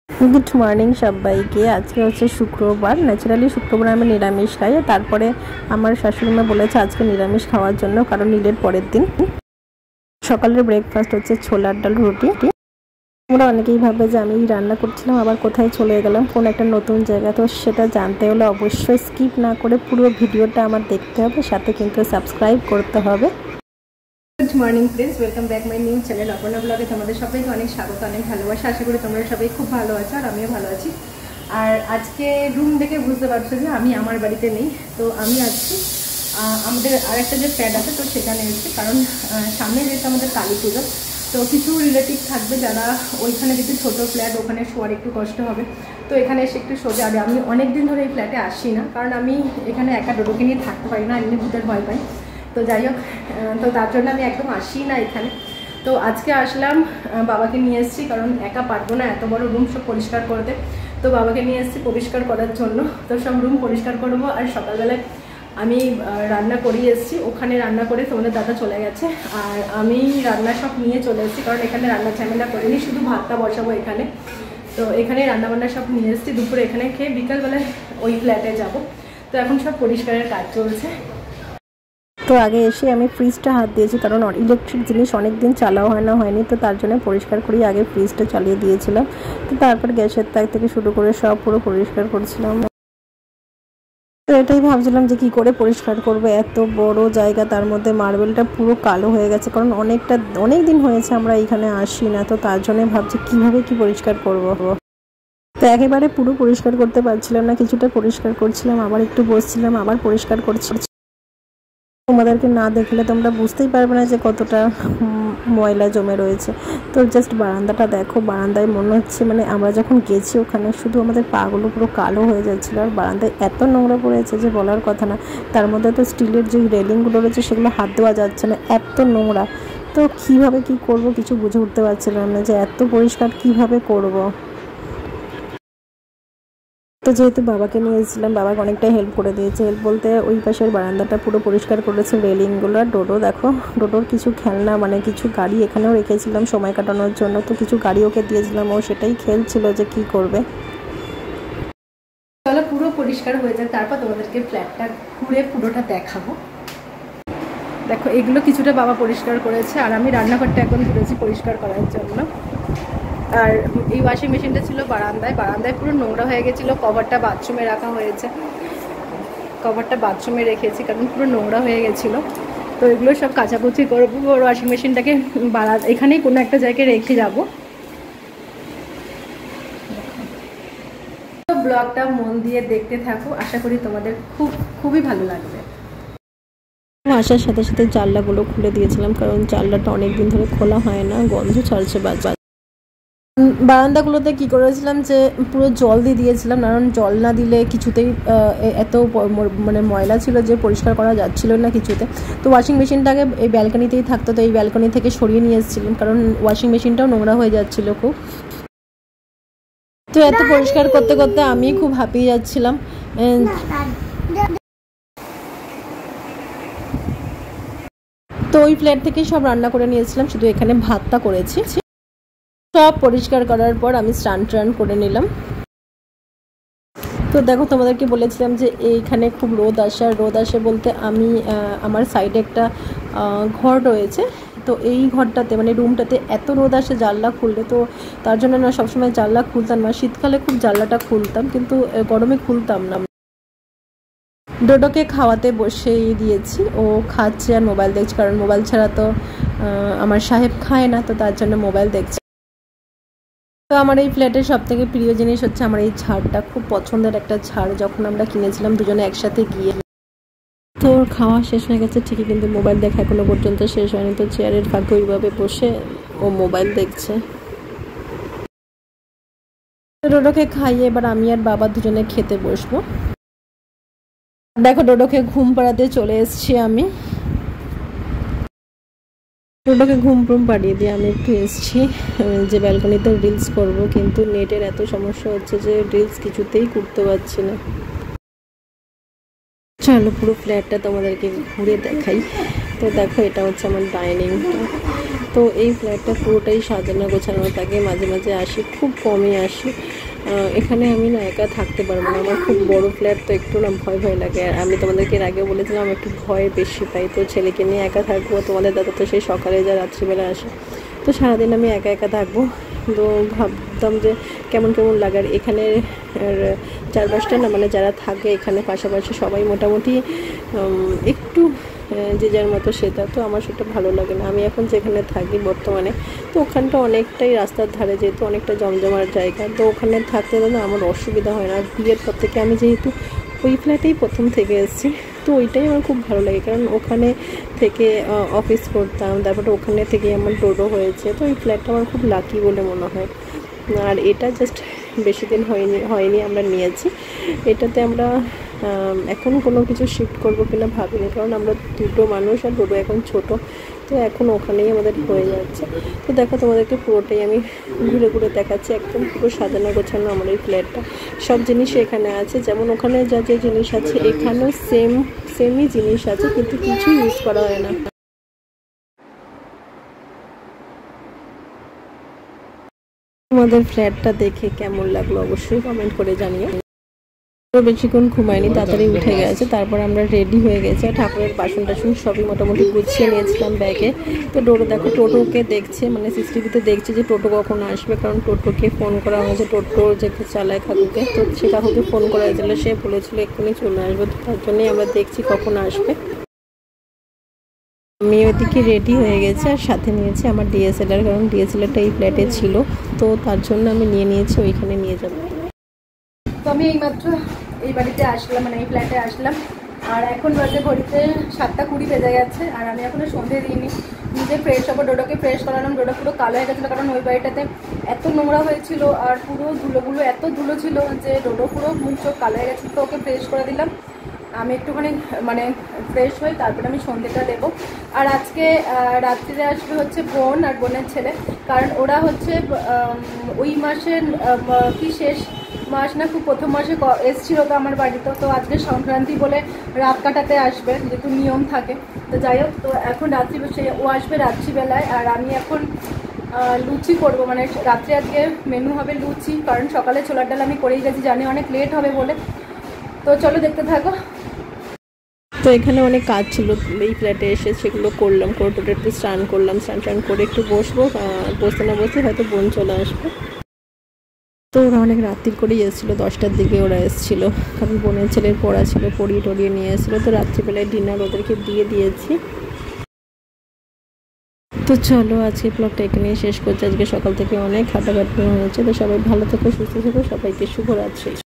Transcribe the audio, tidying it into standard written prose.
Good morning सबाइके आज के होच्छे शुक्रवार। न्याचाराली शुक्रवार आमि निरामिष खाई। तारपरे आमार शाशुड़ी मा बोलेছে आज के निरामिष खाওয়ার জন্য, কারণ ঈদের পরের দিন। সকালের ব্রেকফাস্ট হচ্ছে ছোলার ডাল রুটি। তোমরা অনেকেই ভাবে যে আমি রান্না করছিলাম আবার কোথায় চলে গেলাম কোন একটা নতুন জায়গা, তো সেটা জানতে হলে অবশ্যই স্কিপ না করে পুরো ভিডিওটা আমার দেখতে হবে, সাথে কিন্তু সাবস্ক্রাইব করতে হবে। Good morning friends, welcome back my new channel Aparna ब्लगे तुम्हारे सबाइके अनेक स्वागत, अनेक भालोबासा। आशा करी तोमरा सबाई खूब भालो आछो और आमिও भालो आछि। और आज के रूम देखे बुझते पारछो जे आमी आमार बाड़ीते नेই, तो आमी आछि आमादेर आरेकटा जे फ्लैट आछे तो सेखाने एসেছি, कारण सामने जेहेतु आमादेर काली पूजो, तो किछु रिलेटिव थाकबे जारा ओइखाने जेहेतु छोटो फ्लैट ओखाने शोয়ার एकटु कष्ट होबे, तो एखाने एসে एकटु सोजा। और आमी अनेक दिन धरे এই फ्लैटे আসি না, कारण आमी एखाने एका डोडोके निয়ে থাকতে পারি না, এমনি ভূতের ভয় পাই। तो যাই হোক, তো তার জন্য আমি একদম আসি না এখানে। তো আজকে আসলাম, বাবাকে নিয়ে এসেছি, কারণ একা পারবো না এত বড় রুম সব পরিষ্কার করতে। তো বাবাকে নিয়ে এসেছি পরিষ্কার করার জন্য। তো সব রুম পরিষ্কার করব। আর সকালবেলায় আমি রান্না করিয়ে এসেছি, ওখানে রান্না করে তোমাদের দাদা চলে গেছে, আর আমি রান্না সব নিয়ে চলে এসেছি, কারণ এখানে রান্না ঝামেলা করিনি, শুধু ভাতটা বসাবো এখানে। তো এখানে রান্নাবান্না সব নিয়ে এসেছি, দুপুরে এখানে খেয়ে বিকালবেলায় ওই ফ্ল্যাটে যাব। তো এখন সব পরিষ্কারের কাজ চলছে। তো আগে এসে আমি ফ্রিজটা হাত দিয়েছি, কারণ ইলেকট্রিক জিনিস অনেক দিন চালাও হয় না হয়নি, তো তার জন্য পরিষ্কার করি আগে ফ্রিজটা চালিয়ে দিয়েছিলাম। তো তারপর গ্যাসের তাক থেকে শুরু করে সব পুরো পরিষ্কার করছিলাম। তো এটাই ভাবছিলাম যে কি করে পরিষ্কার করব, এত বড় জায়গা, তার মধ্যে মার্বেলটা পুরো কালো হয়ে গেছে, কারণ অনেক দিন হয়েছে আমরা এখানে আসি না, তো তার জন্য ভাবছি কিভাবে কি পরিষ্কার করব। তো একেবারে পুরো পরিষ্কার করতে পারছিলাম না, কিছুটা পরিষ্কার করছিলাম, আবার একটু বসছিলাম, আবার পরিষ্কার করছিলাম। তোমাদেরকে না দেখলে তোমরা বুঝতেই পারবে না যে কতটা ময়লা জমে রয়েছে। তো জাস্ট বারান্দাটা দেখো, বারান্দায় মনে হচ্ছে মানে আমরা যখন গেছি ওখানে শুধু আমাদের পাগুলো পুরো কালো হয়ে যাচ্ছিলো, আর বারান্দায় এত নোংরা পড়েছে যে বলার কথা না। তার মধ্যে তো স্টিলের যে রেলিংগুলো রয়েছে সেগুলো হাত দেওয়া যাচ্ছে না, এত নোংরা। তো কীভাবে কি করব কিছু বুঝে উঠতে পারছিলাম না যে এত পরিষ্কার কিভাবে করব। তো যেহেতু বাবাকে নিয়ে এসেছিলাম, বাবাকে অনেকটাই হেল্প করে দিয়েছে। হেল্প বলতে ওই পাশের বারান্দাটা পুরো পরিষ্কার করেছে, রেলিংগুলো। আর ডোডো দেখো, ডোডোর কিছু খেলনা মানে কিছু গাড়ি এখানেও রেখেছিলাম সময় কাটানোর জন্য, তো কিছু গাড়ি ওকে দিয়েছিলাম, ও সেটাই খেলছিল যে কি করবে। চলো পুরো পরিষ্কার হয়ে যায়, তারপর তোমাদেরকে ফ্ল্যাটটা ঘুরে পুরোটা দেখাবো। দেখো এগুলো কিছুটা বাবা পরিষ্কার করেছে, আর আমি রান্নাঘরটা এখন ঘুরেছি পরিষ্কার করার জন্য। আর এই ওয়াশিং মেশিনটা ছিল বারান্দায় পুরো নোংরা হয়ে গেছিলো। কভারটা বাথরুমে রাখা হয়েছে, কভারটা বাথরুমে রেখেছি কারণ পুরো নোংরা হয়ে গেছিলো। তো এগুলো সব কাচাকুচি করবো, আর ওয়াশিং মেশিনটাকে এখানেই কোনো একটা জায়গায় রেখে যাবো। ব্লগটা মন দিয়ে দেখতে থাকো, আশা করি তোমাদের খুবই ভালো লাগবে। আসার সাথে সাথে জানলাগুলো খুলে দিয়েছিলাম, কারণ জানলাটা অনেকদিন ধরে খোলা হয় না, গন্ধ ছাড়ছে বাজে। বারান্দাগুলোতে কি করেছিলাম যে পুরো জল দিয়ে দিয়েছিলাম, কারণ জল না দিলে কিছুতেই এত মানে ময়লা ছিল যে পরিষ্কার করা যাচ্ছিল না কিছুতে। তো ওয়াশিং মেশিনটাকে এই ব্যালকনিতেই থাকতো, তো এই ব্যালকনি থেকে সরিয়ে নিয়ে এসেছিলাম, কারণ ওয়াশিং মেশিনটাও নোংরা হয়ে যাচ্ছিল খুব। তো এত পরিষ্কার করতে করতে আমি খুব হাঁপিয়ে যাচ্ছিলাম। তো ওই ফ্ল্যাট থেকেই সব রান্না করে নিয়েছিলাম, শুধু এখানে ভাতটা করেছি। সব পরিষ্কার করার পর আমি স্নান করে নিলাম। তো দেখো তোমাদেরকে বলেছিলাম যে এইখানে খুব রোদ আসে বলতে আমি আমার সাইডে একটা ঘর রয়েছে, তো এই ঘরটাতে মানে রুমটাতে এত রোদ আসে জানলা খুললে, তো তার জন্য না সবসময় জানলা খুলতাম না। শীতকালে খুব জানলাটা খুলতাম, কিন্তু গরমে খুলতাম না। ডোডোকে খাওয়াতে বসেই দিয়েছি, ও খাচ্ছে আর মোবাইল দেখছে, কারণ মোবাইল ছাড়া তো আমার সাহেব খায় না, তো তার জন্য মোবাইল দেখছে। তো আমার এই ফ্ল্যাটের সবথেকে প্রিয় জিনিস হচ্ছে আমার এই ঝাড়টা, খুব পছন্দের একটা ঝাড়, যখন আমরা কিনেছিলাম দুজনে একসাথে গিয়ে। তো খাওয়া শেষ হয়ে গেছে ঠিকই, কিন্তু মোবাইল দেখা এখনো পর্যন্ত শেষ হয়নি। তো চেয়ারের ফাঁকে ওইভাবে বসে ও মোবাইল দেখছে। ডোডোকে খাইয়ে এবার আমি আর বাবা দুজনে খেতে বসবো। দেখো ডোডোকে ঘুম পাড়াতে চলে এসেছি আমি। ডোডোকে ঘুম পাড়িয়ে দিয়ে আমি একটু এসেছি যে ব্যালকনিতে রিলস করব, কিন্তু নেটের এত সমস্যা হচ্ছে যে রিলস কিছুতেই করতে পারছি না। চলো পুরো ফ্ল্যাটটা তোমাদেরকে ঘুরে দেখাই। তো দেখো এটা হচ্ছে আমার ডাইনিংটা। তো এই ফ্ল্যাটটা পুরোটাই সাজানো গোছানো থাকে, মাঝে মাঝে আসি, খুব কমই আসি। এখানে আমি না একা থাকতে পারবো না, আমার খুব বড় ফ্ল্যাট, তো একটু না ভয় ভয় লাগে। আর আমি তোমাদেরকে এর আগে বলেছিলাম একটু ভয় বেশি পাই, তো ছেলেকে নিয়ে একা থাকবো। তোমাদের দাদা তো সেই সকালে যা রাত্রিবেলা আসে, তো সারাদিন আমি একা একা থাকবো। তো ভাবতাম যে কেমন কেমন লাগে। আর এখানে চারপাশটা না মানে যারা থাকে এখানে পাশাপাশি সবাই মোটামুটি একটু যে যার মতো সেটা, তো আমার সেটা ভালো লাগে না। আমি এখন যেখানে থাকি বর্তমানে, তো ওখানটা অনেকটাই রাস্তার ধারে, যেহেতু অনেকটা জমজমার জায়গা, তো ওখানে থাকতে না আমার অসুবিধা হয় না। বিয়ের পর থেকে আমি যেহেতু ওই ফ্ল্যাটেই প্রথম থেকে এসেছি, তো ওইটাই আমার খুব ভালো লাগে, কারণ ওখানে থেকে অফিস করতাম, তারপরে ওখানে থেকে আমার টোটো হয়েছে, তো এই ফ্ল্যাটটা আমার খুব লাকি বলে মনে হয়। আর এটা জাস্ট বেশি দিন হয়নি আমরা নিয়েছি। এটাতে আমরা এখন কোনো কিছু শিফট করবো কিনা ভাবিনি, কারণ আমরা দুটো মানুষ আর টোটো এখন ছোট, তো এখন ওখানেই আমাদের হয়ে যাচ্ছে। তো দেখো তোমাদেরকে পুরোটাই আমি ঘুরে ঘুরে দেখাচ্ছি, একদম পুরো সাজানো গোছানো আমার এই ফ্ল্যাটটা। সব জিনিস এখানে আছে, যেমন ওখানে যা যে জিনিস আছে এখানেও সেমই জিনিস আছে, কিন্তু কিছু ইউজ করা হয় না। তোমাদের ফ্ল্যাটটা দেখে কেমন লাগলো অবশ্যই কমেন্ট করে জানিও। তো বেশিক্ষণ ঘুমায়নি, তাড়াতাড়ি উঠে গেছে। তারপর আমরা রেডি হয়ে গেছি, ঠাকুরের বাসন টাসন সবই মোটামুটি গুছিয়ে নিয়েছিলাম ব্যাগে। তো ডোরো দেখো টোটোকে দেখছে, মানে সিসিটিভিতে দেখছে যে টোটো কখন আসবে, কারণ টোটোকে ফোন করা হয়েছে, টোটো যে চালায় কাকুকে, তো সে কাকুকে ফোন করা হয়েছিল, সে বলেছিল এক্ষুনি চলে আসবে, তো তার জন্যই আমরা দেখছি কখন আসবে। আমি ওইদিকে রেডি হয়ে গেছি, আর সাথে নিয়েছি আমার ডিএসএলআর, কারণ ডিএসএলআরটা এই ফ্ল্যাটে ছিল, তো তার জন্য আমি নিয়ে নিয়েছি, ওইখানে নিয়ে যাবো। তো আমি এইমাত্র এই বাড়িতে আসলাম, মানে এই ফ্ল্যাটে আসলাম, আর এখন বাজে ঘড়িতে 7:20 বেজে গেছে, আর আমি এখনো সন্ধে দিইনি। নিজে ফ্রেশ হবো, ডোডোকে ফ্রেশ করালাম। ডোডো পুরো কালো হয়ে গেছিলো, কারণ ওই বাড়িটাতে এত নোংরা হয়েছিল, আর পুরো ধুলোগুলো এত ধুলো ছিল যে ডোডো পুরো মুখ চোখ কালো হয়ে গেছিলো, তো ওকে ফ্রেশ করে দিলাম। আমি একটুখানি মানে ফ্রেশ হই, তারপরে আমি সন্ধ্যেটা দেবো। আর আজকে রাত্রিরে আসবে হচ্ছে বোন আর বোনের ছেলে, কারণ ওরা হচ্ছে ওই মাসের কি শেষ মাস না খুব প্রথম মাসে এসছিল তো আমার বাড়িতে, তো আজকে সংক্রান্তি বলে রাত কাটাতে আসবে, যেহেতু নিয়ম থাকে। তো যাই হোক, তো এখন রাত্রি ও আসবে রাত্রিবেলায়, আর আমি এখন লুচি করবো, মানে রাত্রে আজকে মেনু হবে লুচি, কারণ সকালে ছোলার ডাল আমি করেই গেছি, জানি অনেক লেট হবে বলে। তো চলো দেখতে থাকো। তো এখানে অনেক কাজ ছিল এই ফ্ল্যাটে এসে, সেগুলো করলাম, করে টোটো একটু স্নান করলাম, স্নান করে একটু বসবো, বসতে না বসতে হয়তো বোন চলে আসবে। তো ওরা অনেক রাত্রির করেই এসেছিলো, 10টার দিকে ওরা এসেছিলো, কারণ বোনের ছেলের পড়া ছিল, পড়িয়ে টড়িয়ে নিয়ে এসেছিলো, তো রাত্রিবেলায় ডিনার ওদেরকে দিয়ে দিয়েছি। তো চলো আজকে ব্লগটা এখানেই শেষ করছি। আজকে সকাল থেকে অনেক হাঁটাঘাটি হয়েছে, তো সবাই ভালো থেকো, সুস্থ থেকো, সবাইকে শুভরাত্রি।